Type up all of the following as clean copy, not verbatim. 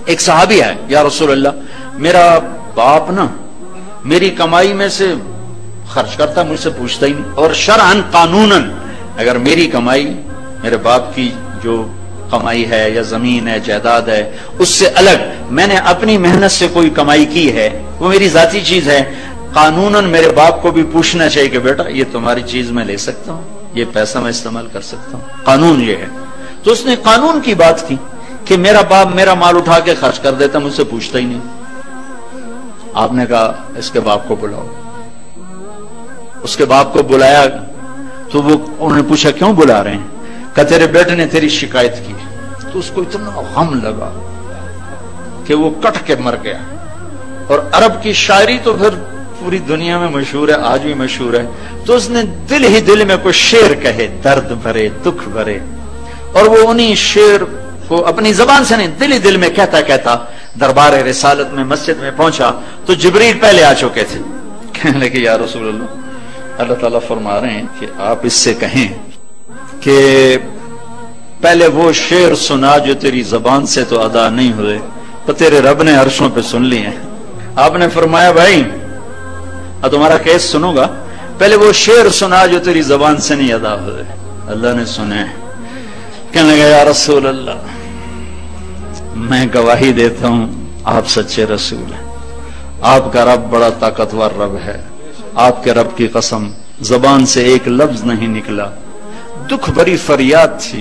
ایک صحابی ہے، یا رسول اللہ میرا باپ نا میری کمائی میں سے خرچ کرتا، مجھ سے پوچھتا ہی نہیں، اور شرعن قانوناً اگر میری کمائی میرے باپ کی جو کمائی ہے یا زمین ہے جائیداد ہے اس سے الگ میں نے اپنی محنت سے کوئی کمائی کی ہے، وہ میری ذاتی چیز ہے، قانوناً میرے باپ کو بھی پوچھنا چاہیے کہ بیٹا یہ تمہاری چیز میں لے سکتا ہوں، یہ پیسہ میں استعمال کر سکتا ہوں، قانون یہ ہے۔ تو اس نے قانون کی بات کی کہ میرا باپ میرا مال اٹھا کے خرچ کر دیتا، مجھ سے پوچھتا ہی نہیں۔ آپ نے کہا اس کے باپ کو بلاؤ۔ اس کے باپ کو بلایا تو وہ انہوں نے پوچھا کیوں بلا رہے ہیں؟ کہ تیرے بیٹے نے تیری شکایت کی۔ تو اس کو اتنا غم لگا کہ وہ کٹ کے مر گیا۔ اور عرب کی شاعری تو پھر پوری دنیا میں مشہور ہے، آج بھی مشہور ہے۔ تو اس نے دل ہی دل میں کوئی شعر کہے، درد بھرے دکھ بھرے، اور وہ انہی شعر کو اپنی زبان سے نہیں دل ہی دل میں کہتا کہتا دربار رسالت میں مسجد میں پہنچا تو جبریل پہلے آ چکے تھے۔ کہنے لگے یا رسول اللہ تعالیٰ فرما رہے ہیں کہ آپ اس سے کہیں کہ پہلے وہ شعر سنا جو تیری زبان سے تو ادا نہیں ہوئے تو تیرے رب نے عرشوں پہ سن لیے۔ آپ نے فرمایا بھائی تمہارا کیس سنو گا، پہلے وہ شعر سنا جو تیری زبان سے نہیں ادا ہوئے۔ اللہ نے سنے۔ کہنے لگا یا رسول اللہ میں گواہی دیتا ہوں آپ سچے رسول ہیں، آپ کا رب بڑا طاقتور رب ہے، آپ کے رب کی قسم زبان سے ایک لفظ نہیں نکلا، دکھ بھری فریاد تھی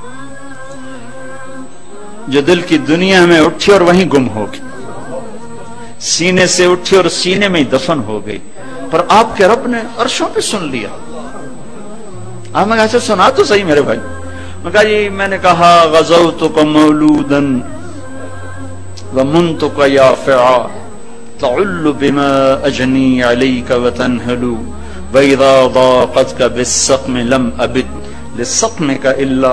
جو دل کی دنیا میں اٹھی اور وہیں گم ہو گئی، سینے سے اٹھی اور سینے میں دفن ہو گئی، پر آپ کے رب نے عرشوں پہ سن لیا۔ آپ نے کہا سنا تو صحیح میرے بھائی۔ میں کہا جی میں نے کہا غزوتک مولودا ومنتک یافعا تعل بما اجنی علیک وتنہل واذا ضاقتک بالسقم لم ابد لسقمک الا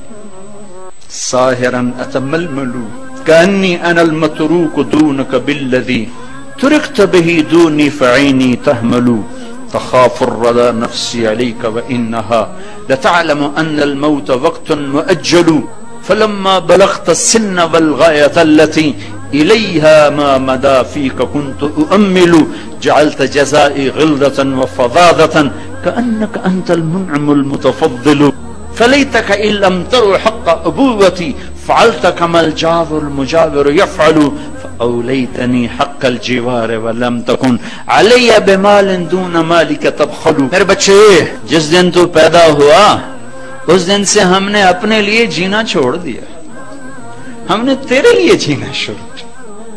ساہرا اتململ کانی انا المتروک دونک بالذی ترکت به دونی فعینی تحمل تخاف الردى نفسي عليك وإنها لتعلم أن الموت وقت مؤجل فلما بلغت السن والغاية التي إليها ما مدى فيك كنت أؤمل جعلت جزائي غلظة وفظاظة كأنك أنت المنعم المتفضل فليتك إن لم تر حق أبوتي فعلت كما الجار المجاور يفعل فأوليتني حق الجوار ولم تكن علي بمال دون مالك تبخل۔ میرے بچے جس دن تو پیدا ہوا اس دن سے ہم نے اپنے لیے جینا چھوڑ دیا، ہم نے تیرے لیے جینا شروع کیا۔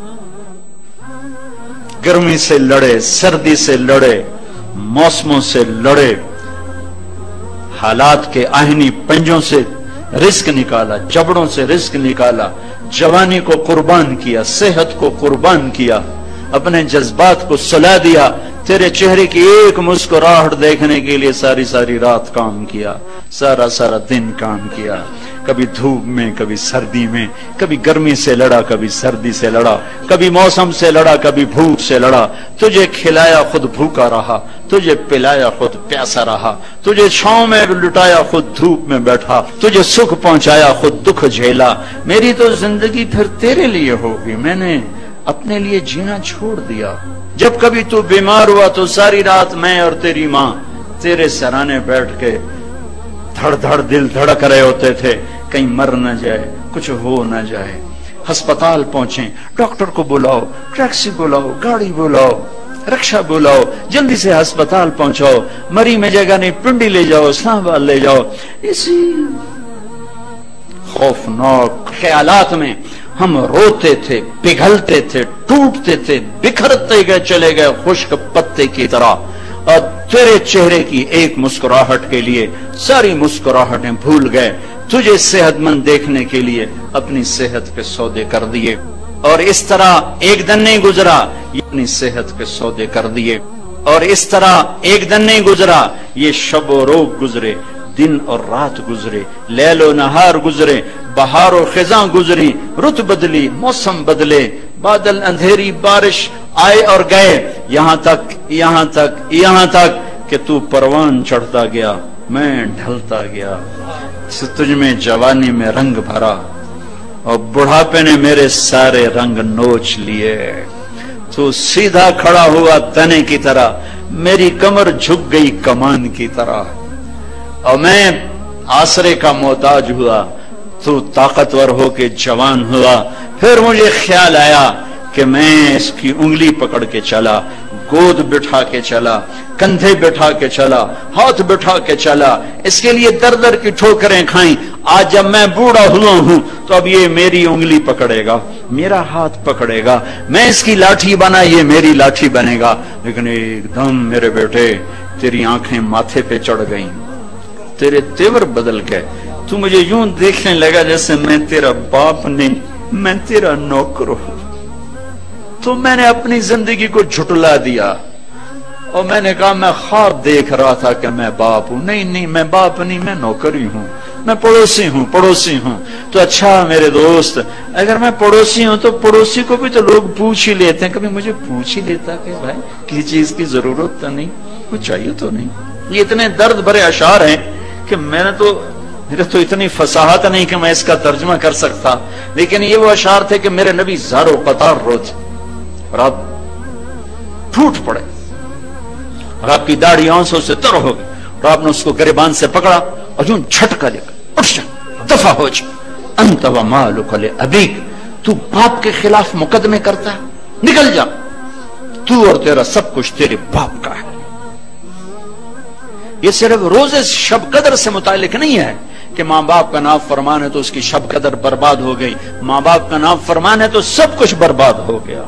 گرمی سے لڑے، سردی سے لڑے، موسموں سے لڑے، حالات کے آہنی پنجوں سے رزق نکالا، جبڑوں سے رزق نکالا، جوانی کو قربان کیا، صحت کو قربان کیا، اپنے جذبات کو سلا دیا، تیرے چہرے کی ایک مسکراہٹ دیکھنے کے لیے ساری ساری رات کام کیا، سارا سارا دن کام کیا، کبھی دھوپ میں کبھی سردی میں، کبھی گرمی سے لڑا کبھی سردی سے لڑا، کبھی موسم سے لڑا کبھی بھوک سے لڑا، تجھے کھلایا خود بھوکا رہا، تجھے پلایا خود پیاسا رہا، تجھے چھاؤں میں لٹایا خود دھوپ میں بیٹھا، تجھے سکھ پہنچایا خود دکھ جھیلا۔ میری تو زندگی پھر تیرے لیے ہوگی، میں نے اپنے لیے جینا چھوڑ دیا۔ جب کبھی تو بیمار ہوا تو ساری رات میں اور تیری ماں تیرے سرانے بیٹھ کے دھڑ دھڑ دل دھڑک رہے ہوتے تھے، کہیں مر نہ جائے، کچھ ہو نہ جائے۔ ہسپتال پہنچے، ڈاکٹر کو بلاؤ، ٹیکسی بلاؤ، گاڑی بلاؤ، رکشا بلاؤ، جلدی سے ہسپتال پہنچاؤ، مری میں جگہ نہیں، پنڈی لے جاؤ، اسلام آباد لے جاؤ۔ اسی خوفناک خیالات میں ہم روتے تھے، پگھلتے تھے، ٹوٹتے تھے، بکھرتے گئے، چلے گئے خشک پتے کی طرح، اور تیرے چہرے کی ایک مسکراہٹ کے لیے ساری مسکراہٹیں بھول گئے، تجھے صحت مند دیکھنے کے لیے اپنی صحت کے سودے کر دیے، اور اس طرح ایک دن نہیں گزرا یہ اپنی صحت کے سودے کر دیے، اور اس طرح ایک دن نہیں گزرا یہ شب و روز گزرے، دن اور رات گزرے، لیل و نہار گزرے، بہار و خزاں گزری، رت بدلی، موسم بدلے، بادل اندھیری بارش آئے اور گئے، یہاں تک کہ تو پروان چڑھتا گیا، میں ڈھلتا گیا، تجھ میں جوانی میں رنگ بھرا، और बुढ़ापे ने मेरे सारे रंग नोच लिए। तू सीधा खड़ा हुआ तने की तरह, मेरी कमर झुक गई कमान की तरह, और मैं आसरे का मोहताज हुआ, तू ताकतवर होके जवान हुआ। फिर मुझे ख्याल आया कि मैं इसकी उंगली पकड़ के चला, गोद बिठा के चला, कंधे बिठा के चला, हाथ बिठा के चला, इसके लिए दर दर की ठोकरें खाई। आज जब मैं बूढ़ा हुआ हूं तो अब ये मेरी उंगली पकड़ेगा, मेरा हाथ पकड़ेगा, मैं इसकी लाठी बना, ये मेरी लाठी बनेगा। लेकिन एकदम मेरे बेटे तेरी आंखें माथे पे चढ़ गई, तेरे तेवर बदल गए, तू मुझे यूं देखने लगा जैसे मैं तेरा बाप नहीं, मैं तेरा नौकर हूं। तो मैंने अपनी जिंदगी को झुटला दिया और मैंने कहा मैं ख्वाब देख रहा था कि मैं बाप हूं। नहीं नहीं, मैं बाप नहीं, मैं नौकर ही हूं, मैं पड़ोसी हूं, पड़ोसी हूं। तो अच्छा मेरे दोस्त, अगर मैं पड़ोसी हूं तो पड़ोसी को भी तो लोग पूछ ही लेते हैं। कभी मुझे पूछ ही लेता कि भाई किसी चीज की जरूरत तो नहीं, कुछ चाहिए तो नहीं। ये इतने दर्द भरे अशार हैं कि मेरे तो इतनी फसाहत नहीं कि मैं इसका तर्जुमा कर सकता। लेकिन ये वो अशार थे कि मेरे नबी ज़ारो कतार रोज और आप टूट पड़े और आपकी दाढ़ी आंसू से तर हो गई और आपने उसको गिरबान से पकड़ा और यूं झटका देकर, उठ जा, दफा हो जा, अंत व मालुक ले अबीक, तू बाप के खिलाफ मुकदमे करता है, निकल जा, तू और तेरा सब कुछ तेरे बाप का है। ये सिर्फ रोजे शब कदर से मुतालिक नहीं है कि माँ बाप का नाम फरमान है तो उसकी शब कदर बर्बाद हो गई, माँ बाप का नाम फरमान है तो सब कुछ बर्बाद हो गया।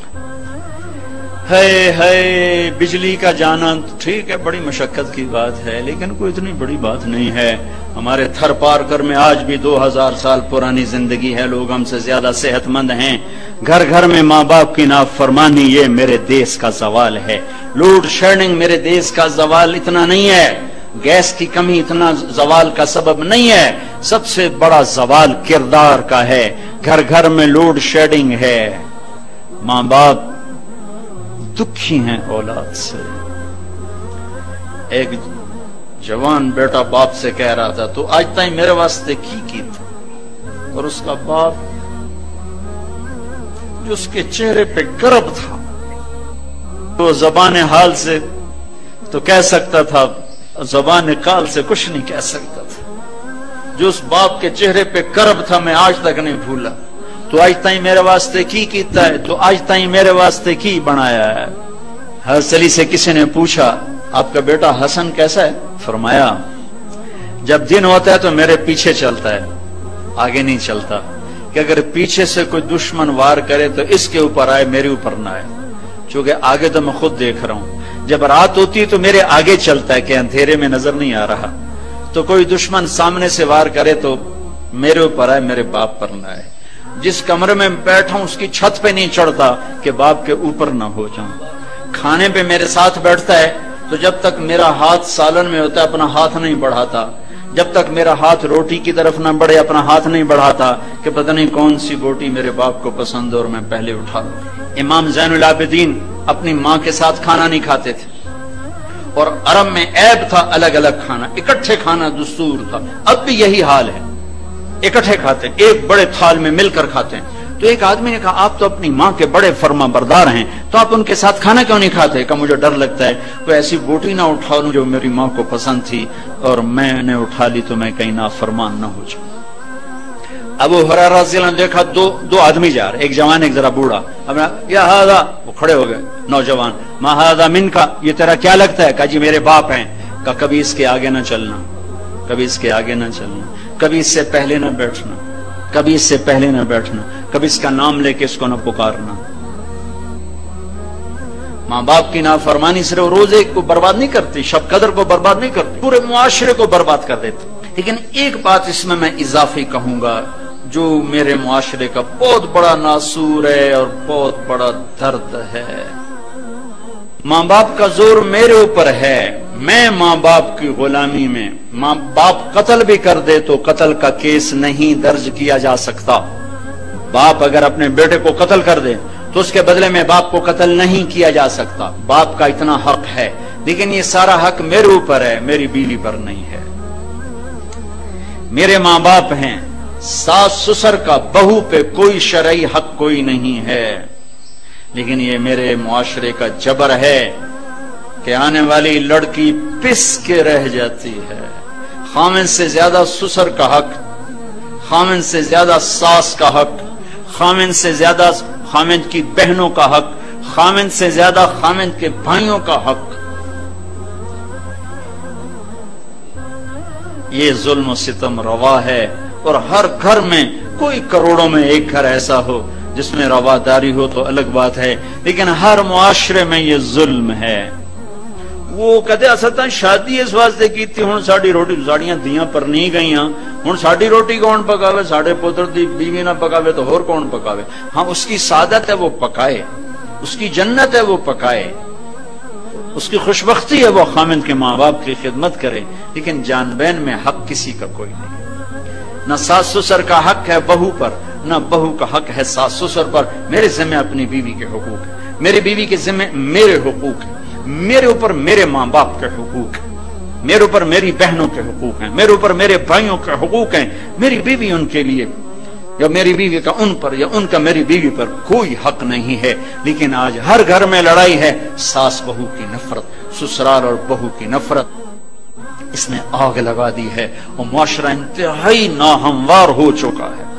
है बिजली का जाना ठीक है, बड़ी मशक्कत की बात है, लेकिन कोई इतनी बड़ी बात नहीं है। हमारे थर पार कर में आज भी 2000 साल पुरानी जिंदगी है, लोग हमसे ज्यादा सेहतमंद हैं। घर घर में माँ बाप की नाफरमानी, ये मेरे देश का सवाल है। लोड शेडिंग मेरे देश का सवाल इतना नहीं है, गैस की कमी इतना जवाल का सबब नहीं है। सबसे बड़ा सवाल किरदार का है। घर घर में लोड शेडिंग है, माँ बाप दुखी हैं औलाद से। एक जवान बेटा बाप से कह रहा था, तो आज तक मेरे वास्ते की था, और उसका बाप जो उसके चेहरे पे गर्व था, तो जबान हाल से तो कह सकता था, जबान काल से कुछ नहीं कह सकता था। जो उस बाप के चेहरे पे गर्व था, मैं आज तक नहीं भूला। तो आज ताई मेरे वास्ते की कीता है, तो आज ताई मेरे वास्ते की बनाया है। हसली से किसी ने पूछा, आपका बेटा हसन कैसा है? फरमाया, जब दिन होता है तो मेरे पीछे चलता है, आगे नहीं चलता। कि अगर पीछे से कोई दुश्मन वार करे तो इसके ऊपर आए, मेरे ऊपर ना आए, क्योंकि आगे तो मैं खुद देख रहा हूं। जब रात होती है तो मेरे आगे चलता है कि अंधेरे में नजर नहीं आ रहा। तो कोई दुश्मन सामने से वार करे तो मेरे ऊपर आए, मेरे बाप पर ना आए। जिस कमरे में बैठा हूं उसकी छत पे नहीं चढ़ता कि बाप के ऊपर ना हो जाऊं। खाने पे मेरे साथ बैठता है तो जब तक मेरा हाथ सालन में होता है अपना हाथ नहीं बढ़ाता, जब तक मेरा हाथ रोटी की तरफ ना बढ़े अपना हाथ नहीं बढ़ाता कि पता नहीं कौन सी बोटी मेरे बाप को पसंद और मैं पहले उठा लूं। इमाम ज़ैनुल आबिदीन अपनी मां के साथ खाना नहीं खाते थे, और अरब में ऐब था अलग अलग खाना, इकट्ठे खाना दस्तूर था। अब भी यही हाल है, इकट्ठे खाते हैं, एक बड़े थाल में मिलकर खाते हैं। तो एक आदमी ने कहा, आप तो अपनी माँ के बड़े फर्मा बरदार हैं, तो आप उनके साथ खाना क्यों नहीं खाते? कहा, मुझे डर लगता है कोई ऐसी बोटी ना उठा लूं जो मेरी माँ को पसंद थी और मैंने उठा ली तो मैं कहीं नाफरमान ना हो जाऊं। अबू हुरैरा रज़ी अल्लाह ने देखा दो आदमी जा रहे, एक जवान एक जरा बूढ़ा। अब या हादा, वो खड़े हो गए नौजवान, मा हादा मिनका, ये तेरा क्या लगता है? कहा, जी मेरे बाप हैं। कहा, कभी इसके आगे ना चलना, कभी इसके आगे ना चलना, कभी इससे पहले ना बैठना, कभी इससे पहले ना बैठना, कभी इसका नाम लेके इसको ना पुकारना। माँ बाप की नाफरमानी सिर्फ रोजे को बर्बाद नहीं करती, शब कदर को बर्बाद नहीं करती, पूरे मुआशरे को बर्बाद कर देती। लेकिन एक बात इसमें मैं इजाफी कहूंगा जो मेरे मुआशरे का बहुत बड़ा नासूर है और बहुत बड़ा दर्द है। माँ बाप का जोर मेरे ऊपर है, मैं माँ बाप की गुलामी में, माँ बाप कत्ल भी कर दे तो कत्ल का केस नहीं दर्ज किया जा सकता। बाप अगर अपने बेटे को कत्ल कर दे तो उसके बदले में बाप को कत्ल नहीं किया जा सकता। बाप का इतना हक है, लेकिन ये सारा हक मेरे ऊपर है, मेरी बीवी पर नहीं है। मेरे माँ बाप हैं, सास ससुर का बहू पे कोई शरई हक कोई नहीं है, लेकिन ये मेरे मुआशरे का जबर है कि आने वाली लड़की पिस के रह जाती है। खामिन से ज्यादा ससुर का हक, खामिन से ज्यादा सास का हक, खामिन से ज्यादा खामिन की बहनों का हक, खामिन से ज्यादा खामिन के भाइयों का हक। ये जुल्म और सितम रवा है। और हर घर में, कोई करोड़ों में एक घर ऐसा हो जिसमें रवादारी हो तो अलग बात है, लेकिन हर मुआशरे में ये जुल्म है। वो कहते असता शादी इस वास्ते की थी, हुण साडी रोटी साड़ियां दियां पर नहीं गई, हुण साडी रोटी कौन पकावे, साडे पुत्र दी बीवी ना पकावे तो होर कौन पकावे। हाँ, उसकी सादत है वो पकाए, उसकी जन्नत है वो पकाए, उसकी खुशबख्ती है वो खामिन के माँ बाप की खिदमत करे, लेकिन जान बहन में हक किसी का कोई नहीं। न सास ससुर का हक है बहू पर, न बहू का हक है सास ससुर पर। मेरे जिम्मे अपनी बीवी के हुकूक है, मेरी बीवी के जिम्मे मेरे हुकूक है, मेरे ऊपर मेरे माँ बाप के हुकूक है, मेरे ऊपर मेरी बहनों के हुकूक हैं, मेरे ऊपर मेरे भाइयों के हुकूक हैं। मेरी बीवी उनके लिए, या मेरी बीवी का उन पर, या उनका मेरी बीवी पर कोई हक नहीं है। लेकिन आज हर घर में लड़ाई है, सास बहू की नफरत, ससुराल और बहू की नफरत, इसने आग लगा दी है और मुआशरा इंतहाई नाहमवार हो चुका है।